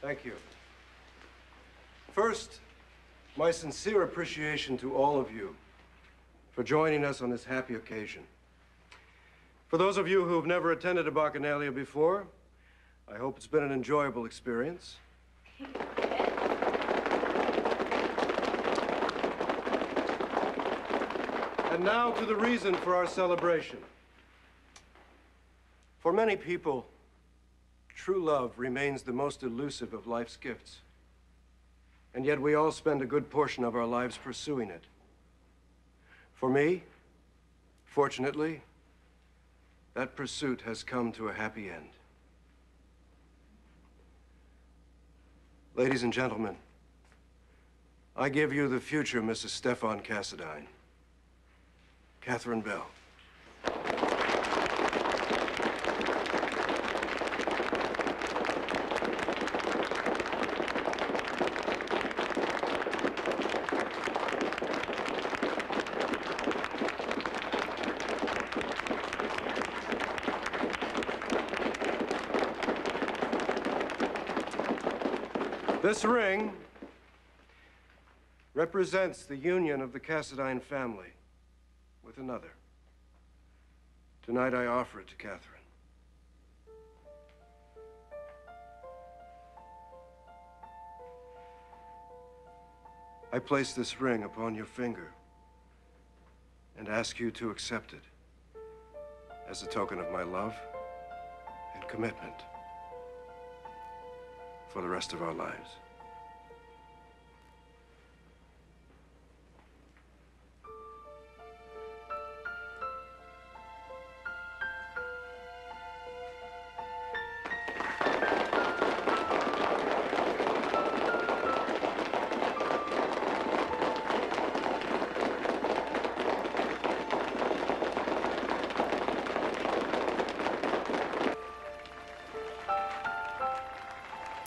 Thank you. First, my sincere appreciation to all of you for joining us on this happy occasion. For those of you who have never attended a Bacchanalia before, I hope it's been an enjoyable experience. And now to the reason for our celebration. For many people, true love remains the most elusive of life's gifts. And yet we all spend a good portion of our lives pursuing it. For me, fortunately, that pursuit has come to a happy end. Ladies and gentlemen, I give you the future Mrs. Stefan Cassadine, Catherine Bell. This ring represents the union of the Cassadine family with another. Tonight I offer it to Catherine. I place this ring upon your finger and ask you to accept it as a token of my love and commitment for the rest of our lives.